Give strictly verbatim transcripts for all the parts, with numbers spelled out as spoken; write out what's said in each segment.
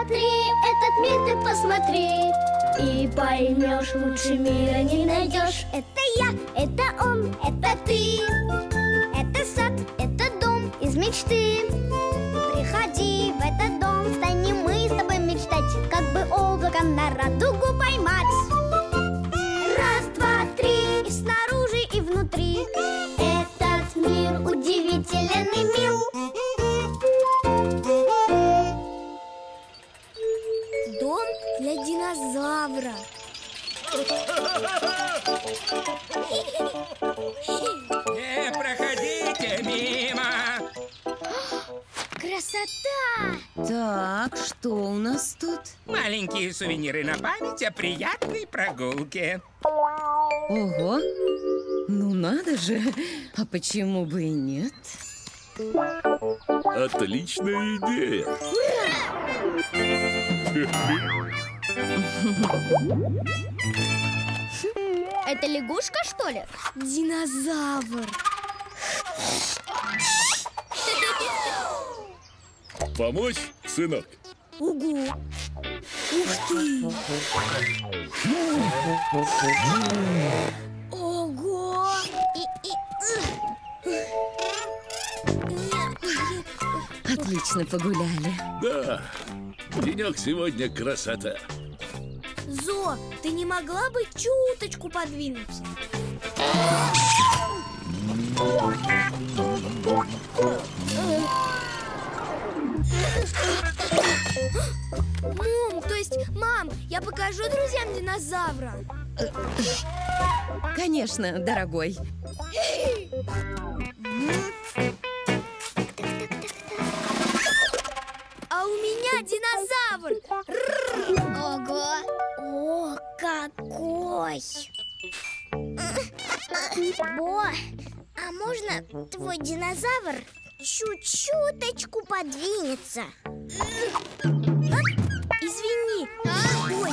три, этот мир ты посмотри, и поймешь, лучше мира не найдешь. Это я, это он, это ты, это сад, это дом из мечты. Приходи в этот дом, станем мы с тобой мечтать, как бы облако на радугу поймать. Раз, два, три, и снаружи, и внутри. Этот мир удивителен и мил. Дом для динозавра. Не проходите мимо. Красота! Так, что у нас тут? Маленькие сувениры на память о приятной прогулке. Ого! Ну надо же! А почему бы и нет? Отличная идея! Это лягушка, что ли? Динозавр. Помочь, сынок? Угу. Ух ты! Ого! И, и, Отлично погуляли. Да, денек сегодня красота. Зо, ты не могла бы чуточку подвинуться? Мам, то есть, мам, я покажу друзьям динозавра? Конечно, дорогой. А у меня динозавр! Ого! О, какой! Бо, а можно твой динозавр чуть-чуточку подвинется? Извини. Ой.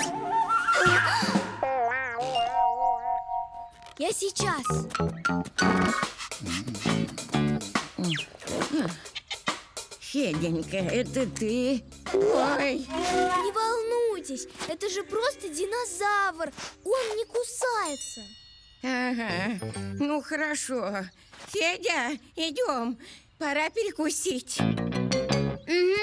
Я сейчас. Феденька, это ты? Ой. Не волнуйтесь, это же просто динозавр. Он не кусается. Ага, ну хорошо. Федя, идем. Пора перекусить. Угу.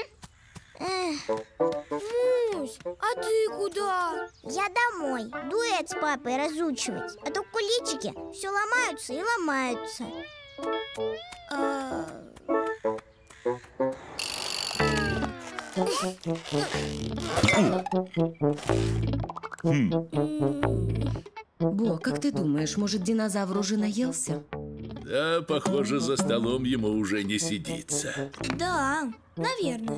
Мусь, а ты куда? Я домой. Дуэт с папой разучивать. А то куличики все ломаются и ломаются. А... Бо, как ты думаешь, может, динозавр уже наелся? Да, похоже, за столом ему уже не сидится. Да, наверное.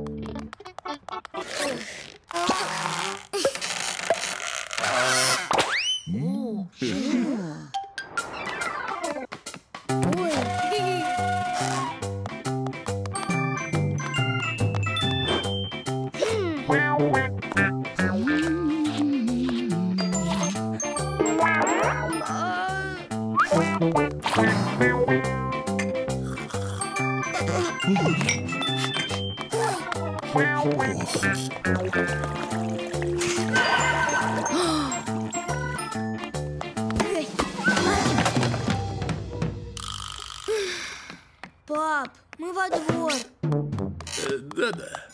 Пап, мы во двор. Э, Да-да.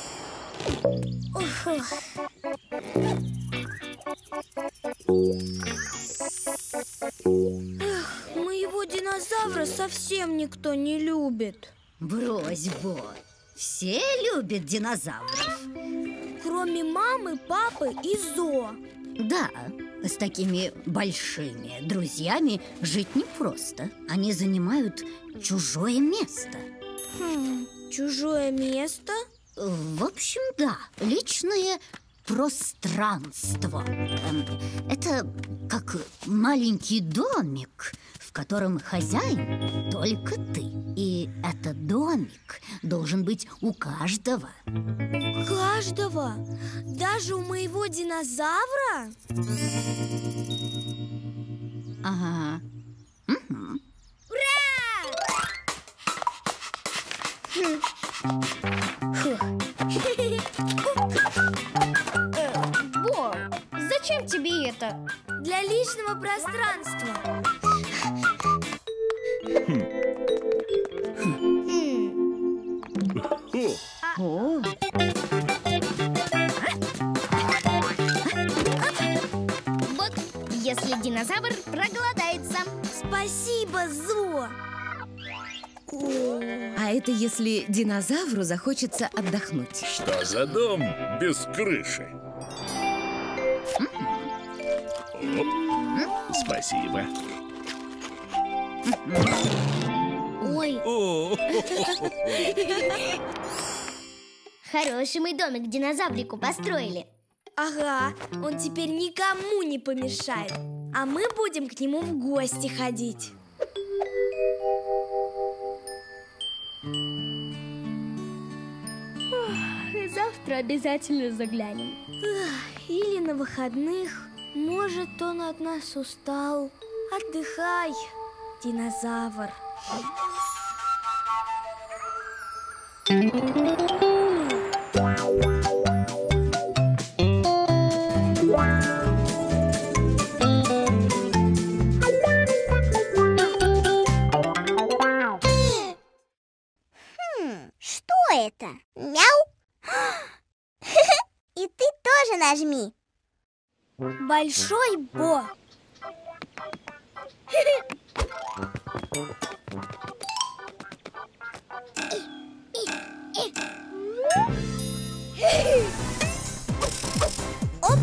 Моего динозавра совсем никто не любит. Брось, Бо. Все любят динозавров. Кроме мамы, папы и Зо. Да, с такими большими друзьями жить непросто. Они занимают чужое место. Хм, чужое место? В общем, да, личное пространство. Эм, Это как маленький домик, в котором хозяин только ты. И этот домик должен быть у каждого. Каждого? Даже у моего динозавра? Ага. Мгм. Ура! это? Для личного пространства. О, Вот, если динозавр проголодается. Спасибо, Зо. а это если динозавру захочется отдохнуть. Что за дом без крыши? Оп. Спасибо. Ой, О, хороший мы домик динозаврику построили. Ага, он теперь никому не помешает. А мы будем к нему в гости ходить. Завтра обязательно заглянем. Или на выходных. Может, он от нас устал. Отдыхай, динозавр. Что это? Мяу? И ты тоже нажми. Большой Бо. Оп.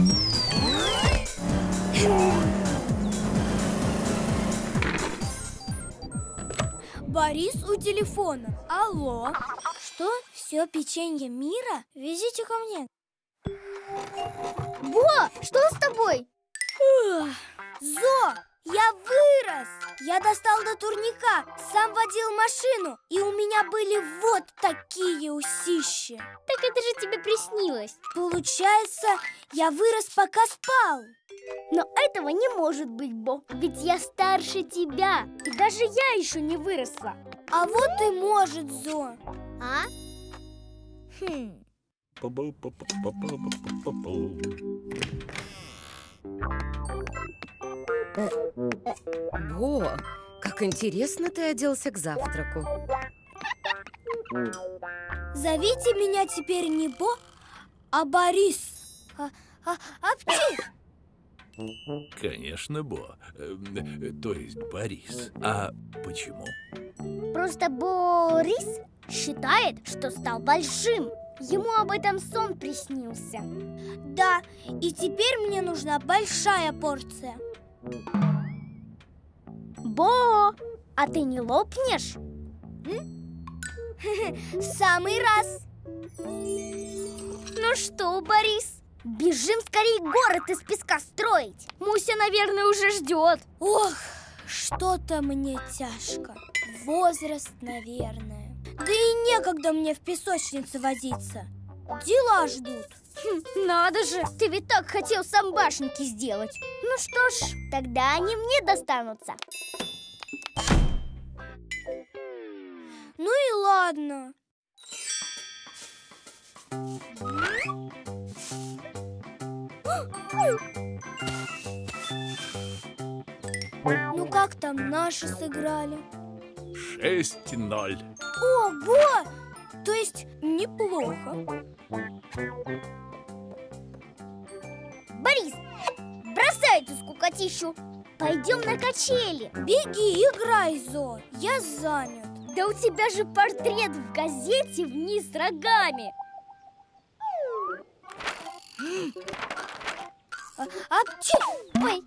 Борис у телефона. Алло. Что? Все печенье мира? Везите ко мне. Бо, что с тобой? Зо, я вырос! Я достал до турника, сам водил машину, и у меня были вот такие усища. Так это же тебе приснилось. Получается, я вырос, пока спал. Но этого не может быть, Бо. Ведь я старше тебя. И даже я еще не выросла. А вот и может, Зо. А? Хм. Бо, как интересно ты оделся к завтраку. Зовите меня теперь не Бо, а Борис. А, а, апчи! конечно, Бо. Э, то есть Борис. А почему? Просто Борис считает, что стал большим. Ему об этом сон приснился. Да, и теперь мне нужна большая порция. Бо, а ты не лопнешь? В самый раз. Ну что, Борис, бежим скорее город из песка строить. Муся, наверное, уже ждет. Ох, что-то мне тяжко. Возраст, наверное. Да и некогда мне в песочнице водиться. Дела ждут. Хм, надо же, ты ведь так хотел сам башенки сделать. Ну что ж, тогда они мне достанутся. Ну и ладно. Ну как там наши сыграли? шесть ноль. Ого! То есть неплохо. Борис, бросай эту скукотищу. Пойдем на качели. Беги, играй, Зо. Я занят. Да у тебя же портрет в газете вниз рогами. А, апчи! Ой.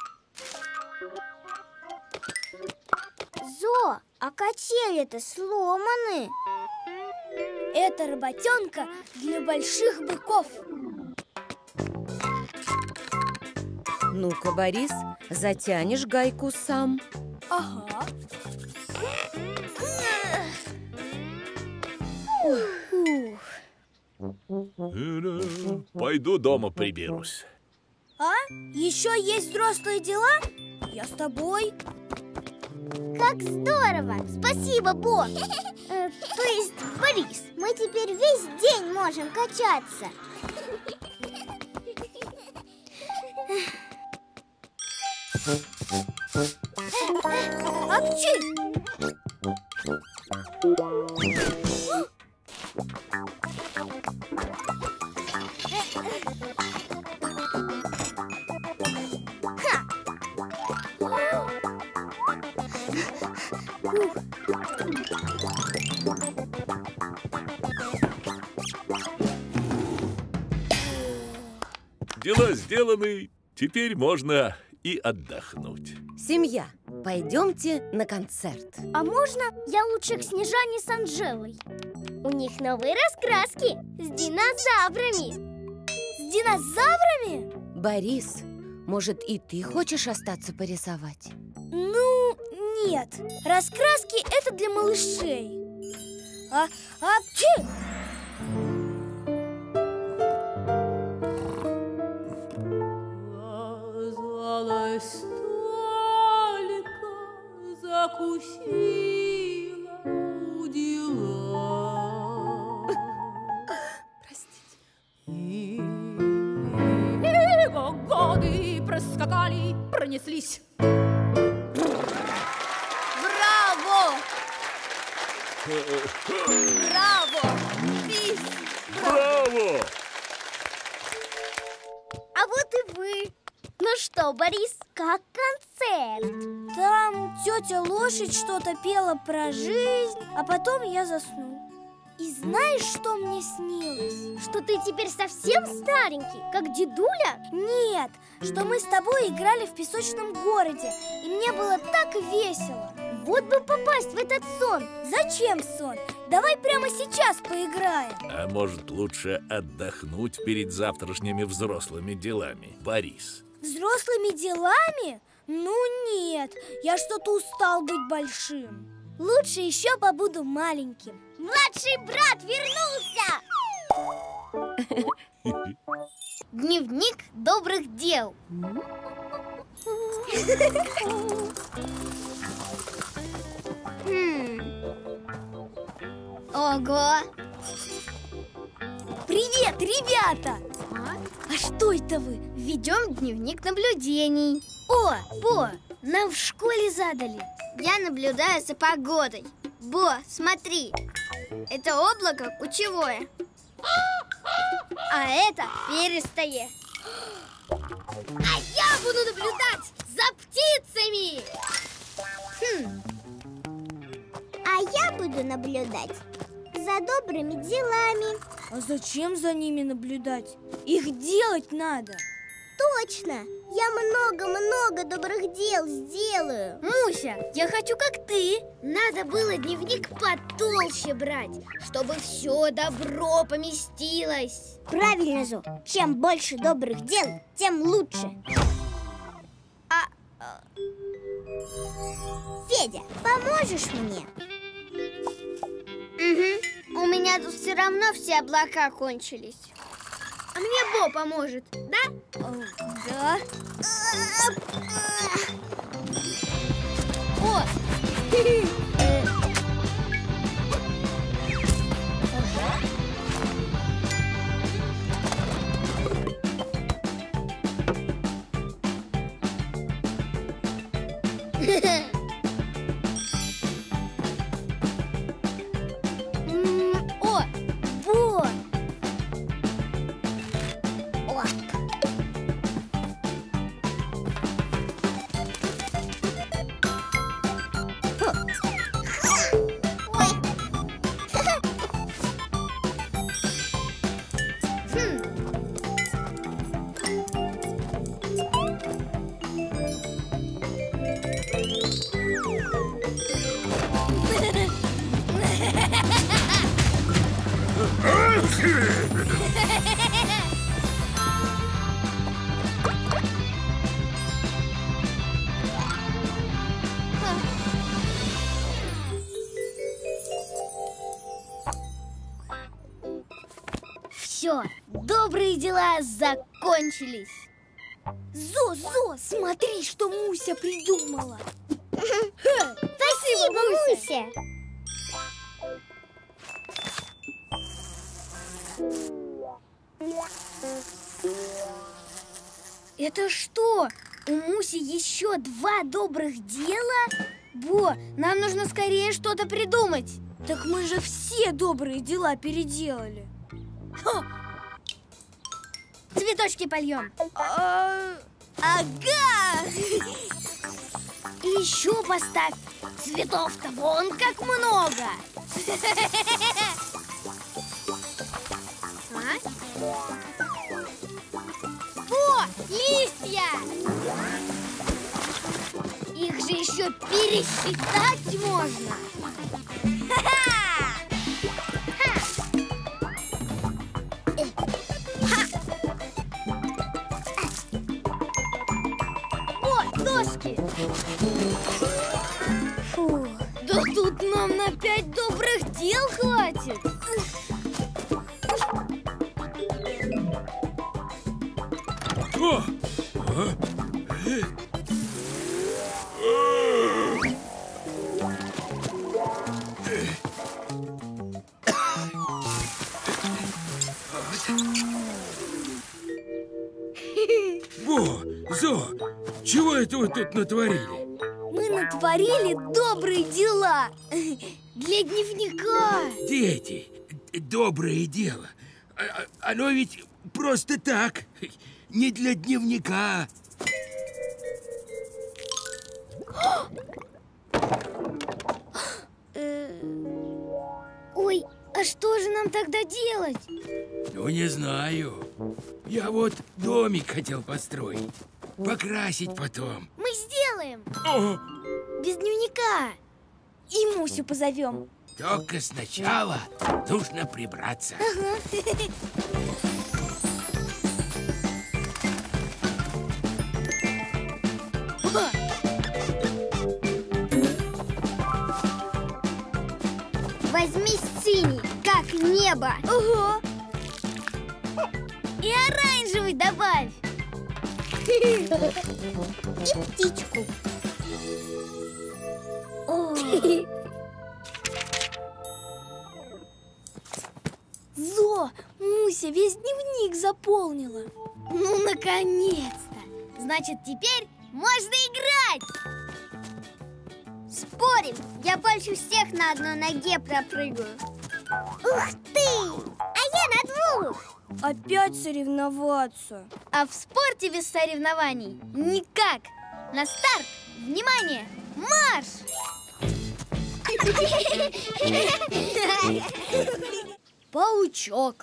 Зо, а качели-то сломаны. Это работенка для больших быков. Ну-ка, Борис, затянешь гайку сам. Ага. Пойду дома приберусь. А? Еще есть взрослые дела? Я с тобой. Как здорово! Спасибо, Бо. Э, то есть, Борис, мы теперь весь день можем качаться. Апчи! Дела сделаны, теперь можно и отдохнуть. Семья, пойдемте на концерт. А можно я лучше к Снежане с Анжелой? У них новые раскраски с динозаврами. С динозаврами? Борис, может, и ты хочешь остаться порисовать? Ну, нет. Раскраски — это для малышей. А, апчи! Закусила у дела. Простите. И годы проскакали, пронеслись. Браво! Браво! Бис! Браво! А вот и вы. Ну что, Борис, как концерт? Там тетя Лошадь что-то пела про жизнь, а потом я заснул. И знаешь, что мне снилось? Что ты теперь совсем старенький, как дедуля? Нет, что мы с тобой играли в песочном городе, и мне было так весело. Вот бы попасть в этот сон. Зачем сон? Давай прямо сейчас поиграем. А может, лучше отдохнуть перед завтрашними взрослыми делами, Борис? Взрослыми делами? Ну нет, я что-то устал быть большим. Лучше еще побуду маленьким. Младший брат вернулся! Дневник добрых дел. Ого! Привет, ребята! А? А что это вы? Ведем дневник наблюдений. О, Бо, нам в школе задали. Я наблюдаю за погодой. Бо, смотри. Это облако кучевое. А это перистое. А я буду наблюдать за птицами. Хм. А я буду наблюдать за добрыми делами. А зачем за ними наблюдать? Их делать надо. Точно! Я много-много добрых дел сделаю. Муся, я хочу как ты. Надо было дневник потолще брать, чтобы все добро поместилось. Правильно, Зу. Чем больше добрых дел, тем лучше. А... Федя, поможешь мне? Угу. У меня тут все равно все облака кончились. А мне Бо поможет, да? Да. О! О! Бо! Все, добрые дела закончились. Зо, Зо, смотри, что Муся придумала. Спасибо, Муся. Это что? У Муси еще два добрых дела? Бо, нам нужно скорее что-то придумать. Так мы же все добрые дела переделали. Ха! Цветочки польем. А... Ага! И еще поставь. Цветов-то вон как много. А? О, листья! Их же еще пересчитать можно. Ха-ха! Ха! Э, ха! О, доски! Фу, да тут нам на пять добрых дел хватит. О! Во, Зо, чего это вы тут натворили? Мы натворили добрые дела для дневника. Дети, доброе дело. А- а- Оно ведь просто так, не для дневника. Ой, а что же нам тогда делать? Ну, не знаю. Я вот домик хотел построить, покрасить потом. Мы сделаем О, без дневника. И Мусю позовем. только сначала нужно прибраться. Возьми синий, как небо. Ого! И оранжевый добавь. И птичку. О. Зо, Муся весь дневник заполнила. Ну, наконец-то! Значит, теперь можно играть! Спорим, я больше всех на одной ноге пропрыгаю. Ух ты! А я на двух! Опять соревноваться. А в спорте без соревнований никак! На старт! Внимание! Марш! Паучок.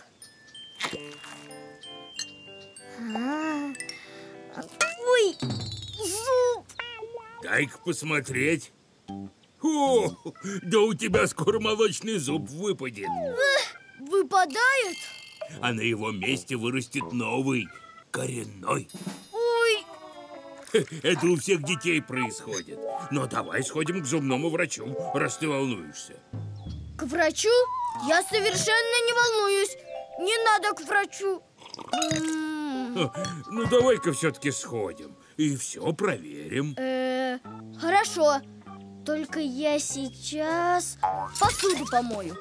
А, ой, зуб! Дай-ка посмотреть. О, да у тебя скоро молочный зуб выпадет. Выпадает? А на его месте вырастет новый, коренной. Ой, Это у всех детей происходит. Но давай сходим к зубному врачу, раз ты волнуешься. к врачу? Я совершенно не волнуюсь. Не надо к врачу. М, Ну, давай-ка все-таки сходим и все проверим. э, Хорошо. Только я сейчас посуду помою.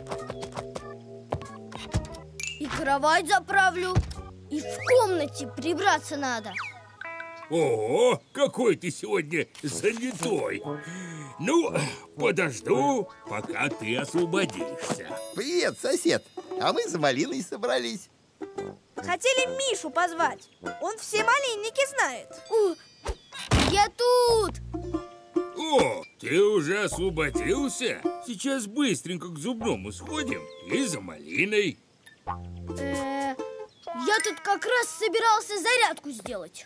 И кровать заправлю. И в комнате прибраться надо. О, какой ты сегодня занятой. Ну, подожду, пока ты освободишься. Привет, сосед. А мы за малиной собрались. Хотели Мишу позвать. Он все малинники знает. О, я тут. О, ты уже освободился? Сейчас быстренько к зубному сходим и за малиной. Э, я тут как раз собирался зарядку сделать.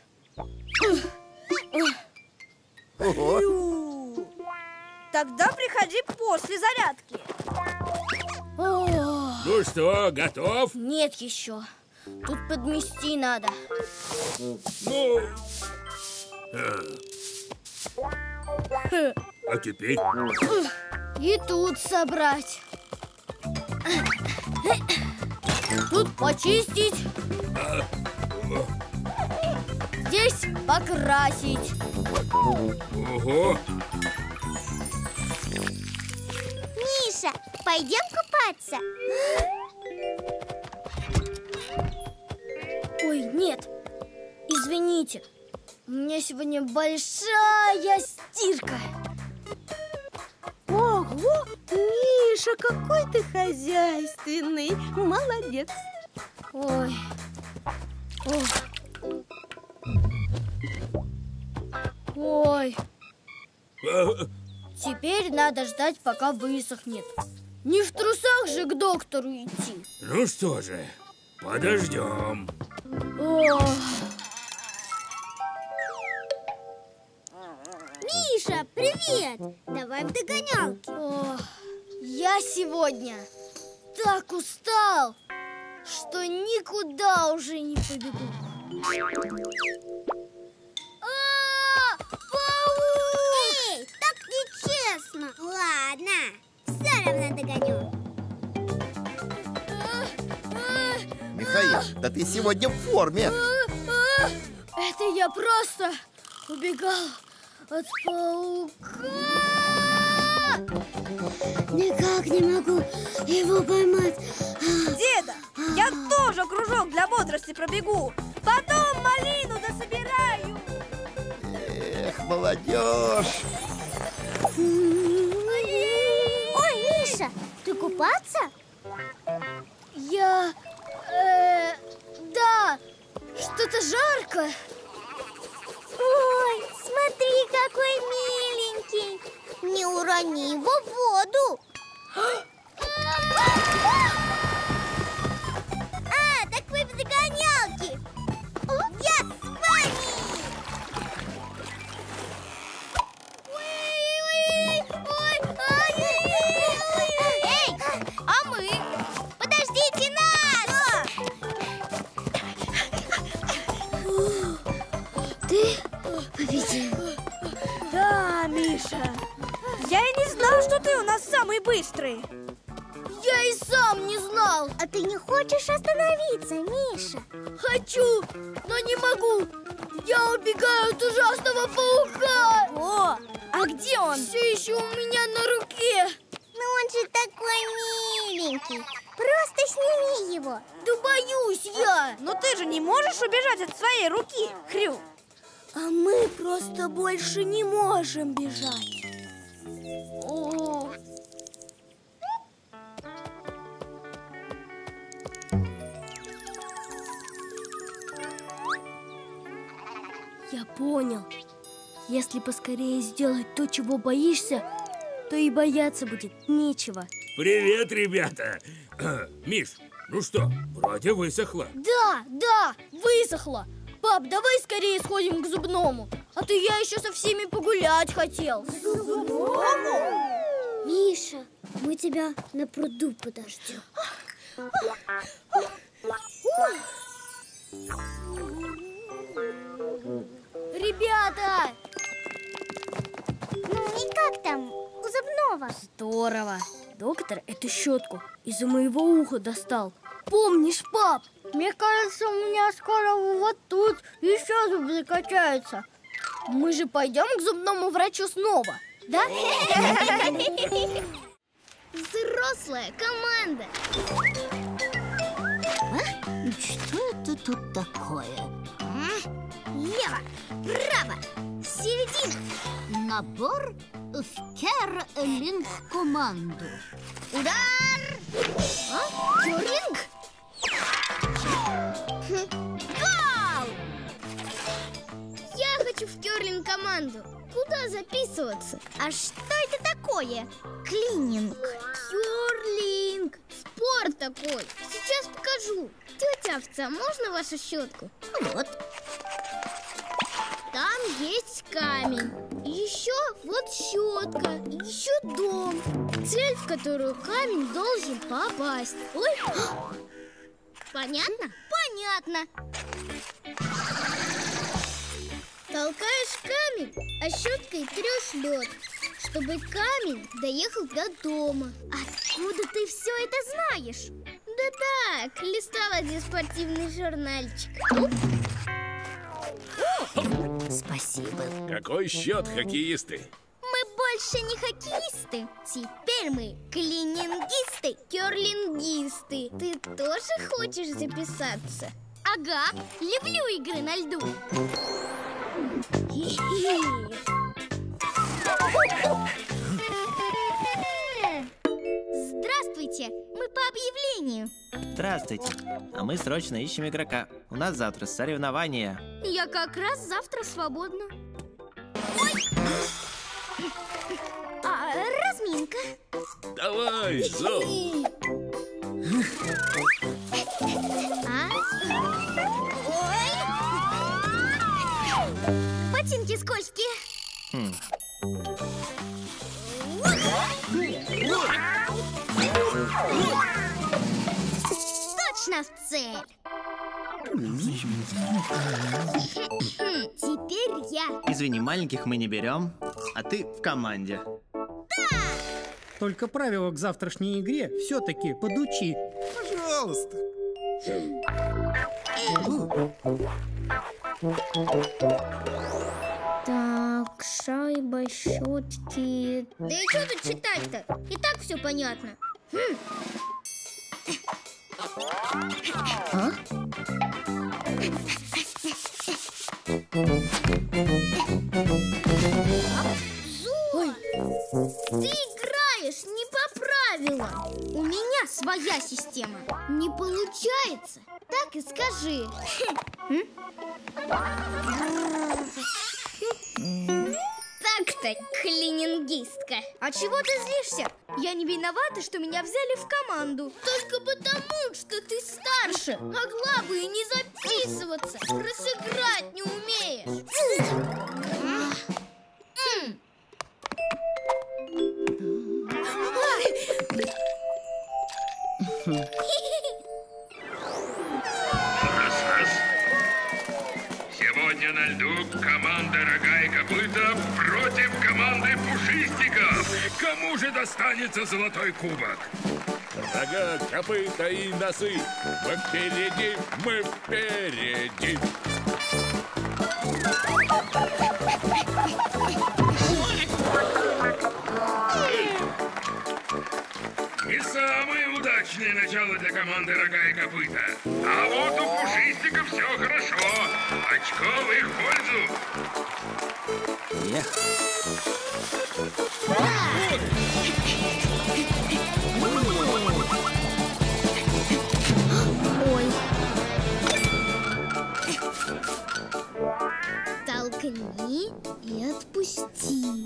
Ого. Тогда приходи после зарядки. О, Ну что, готов? нет еще. Тут подмести надо. Ну... а. А теперь? И тут собрать. Тут почистить. Здесь покрасить. Ого! Миша, пойдем купаться? Ой, нет. Извините. меня сегодня большая стирка. Ого, Миша, какой ты хозяйственный. Молодец. Ой. Ой. Ой. Теперь надо ждать, пока высохнет. Не в трусах же к доктору идти. Ну что же, подождем. Ох. Миша, привет! Давай в догонялки. Ох, я сегодня так устал, что никуда уже не побегу. А, паук! Эй, так нечестно. Ладно, все равно догоню. Михаил, да ты сегодня в форме. Это я просто убегал от паука. Никак не могу его поймать. Деда, я тоже кружок для бодрости пробегу. Потом малину дособираю. Эх, молодежь. Ой, Миша, ты купаться? Я... Э, да, что-то жарко. Ой, смотри, какой миленький. Не урони его в воду. А, так вы в догонялке. Я с вами. Ой, ой, ой, ой. Эй, а мы? Подождите нас. Ты победил. Да, Миша. Я и не знал, что ты у нас самый быстрый. Я и сам не знал. А ты не хочешь остановиться, Миша? Хочу, но не могу. Я убегаю от ужасного паука. О, а где он? Все еще у меня на руке. Ну он же такой миленький. Просто сними его. Да боюсь я. Но ты же не можешь убежать от своей руки, Хрю. А мы просто больше не можем бежать. О. Я понял. Если поскорее сделать то, чего боишься, то и бояться будет нечего. Привет, ребята. Миш, ну что, вроде высохло. Да, да, высохло. Пап, давай скорее сходим к зубному. А то я еще со всеми погулять хотел. К зубному? Миша, мы тебя на пруду подождем. Ребята! Ну и как там у зубного? Здорово. Доктор эту щетку из-за моего уха достал. Помнишь, пап? Мне кажется, у меня скоро вот тут еще зуб закачается. Мы же пойдем к зубному врачу снова, да? Взрослая команда. А? Что это тут такое? Лево, право, середина. Набор в керлинг-команду. Удар! А? Керлинг? Гол! Я хочу в керлинг-команду. Куда записываться? А что это такое? Клининг. Керлинг. Спорт такой. Сейчас покажу. Тетя овца, можно вашу щетку? Вот. Там есть камень. Еще вот щетка. И еще дом. Цель, в которую камень должен попасть. Ой. Понятно? Понятно. Толкаешь камень, а щеткой трешь лед, чтобы камень доехал до дома. Откуда ты все это знаешь? Да так, листал один спортивный журнальчик. Спасибо. Какой счет, хоккеисты? Мы больше не хоккеисты. Теперь мы клинингисты, керлингисты. Ты тоже хочешь записаться? Ага, люблю игры на льду. Здравствуйте, мы по объявлению. Здравствуйте. А мы срочно ищем игрока. У нас завтра соревнования. Я как раз завтра свободна. Ой! А, разминка. Давай, Зо. А? Ой! Ботинки скользкие. Хм. Точно в цель. Теперь я. Извини, маленьких мы не берем, а ты в команде. Только правила к завтрашней игре все-таки подучи. Пожалуйста. Так, шайба, щетки. Да и что тут читать-то? И так все понятно. Хм. А? Зой, ты играешь не по правилам. У меня своя система. Не получается. Так и скажи. Так-то, клинингистка. А чего ты злишься? Я не виновата, что меня взяли в команду. Только потому, что ты старше. Могла бы и не записываться. Разыграть не умеешь. Сегодня на льду команда «Рога и копыта» против команды «Пушистиков». Кому же достанется золотой кубок? Рога, копыта и носы. Мы впереди, мы впереди. Не самое удачное начало для команды «Рога и копыта». А вот у Пушистиков все хорошо. Очко в их пользу. Эх. Ой. Толкни и отпусти.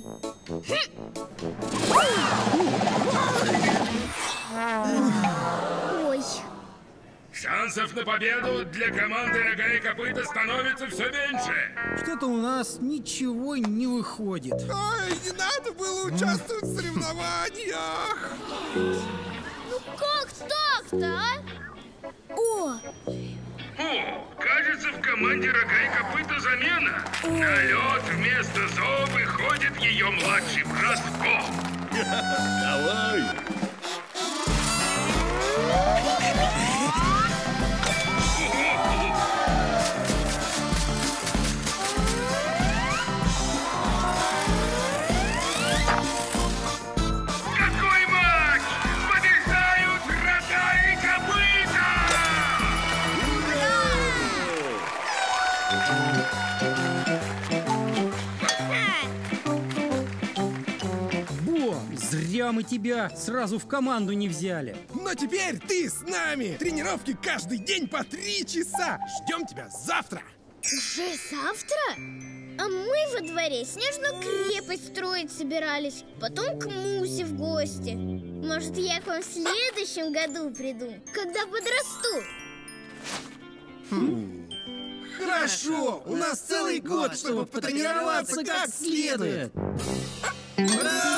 Ой. Шансов на победу для команды «Рога и копыта» становится все меньше. Что-то у нас ничего не выходит. Ой, не надо было участвовать в соревнованиях. Ну как так-то, а? О! О, кажется, в команде «Рога и копыта» замена. На лед вместо Зо выходит ее младший брат Ко. Давай. Какой матч! Побеждают «Рога и копыта»! Бо, зря мы тебя сразу в команду не взяли. Но теперь ты с нами. Тренировки каждый день по три часа. Ждем тебя завтра. Уже завтра? А мы во дворе снежную крепость строить собирались. Потом к Мусе в гости. Может, я к вам в следующем году приду, когда подрасту. Хорошо, у нас целый год, чтобы потренироваться как следует. Ура!